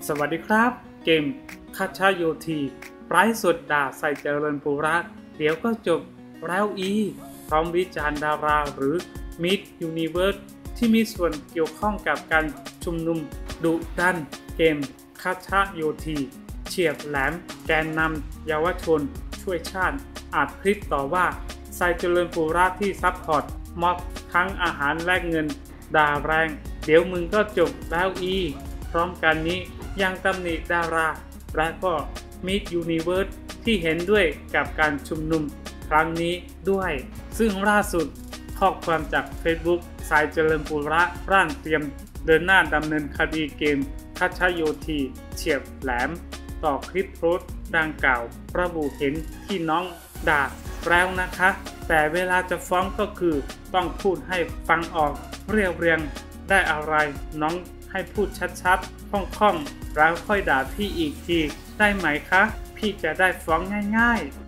สวัสดีครับเกมคัชชาโยทีไร้สุดด่าใส่เจริญปุระเดี๋ยวก็จบแล้วพร้อมวิจารณ์ดาราหรือมิสยูนิเวิร์สที่มีส่วนเกี่ยวข้องกับการชุมนุมดุดันเกมคัชชาโยทีเฉียบแหลมแกนนำเยาวชนช่วยชาติอัดคลิปต่อว่าใส่เจริญปุระที่ซัพพอร์ตม็อบทั้งอาหารแลกเงินด่าแรงเดี๋ยวมึงก็จบแล้วพร้อมกันนี้ยังตำหนิดาราและก็มิสยูนิเวิร์สที่เห็นด้วยกับการชุมนุมครั้งนี้ด้วยซึ่งล่าสุดข้อความจาก Facebook สายเจริญปุระร่างเตรียมเดินหน้าดำเนินคดีเกมคัชชาโยทีเฉียบแหลมต่อคลิปโพสต์ดังกล่าวระบุเห็นที่น้องด่าแล้วนะคะแต่เวลาจะฟ้องก็คือต้องพูดให้ฟังออกเรียงได้อะไรน้องให้พูดชัดๆคล่องๆแล้วค่อยด่าพี่อีกทีได้ไหมคะพี่จะได้ฟ้องง่ายๆ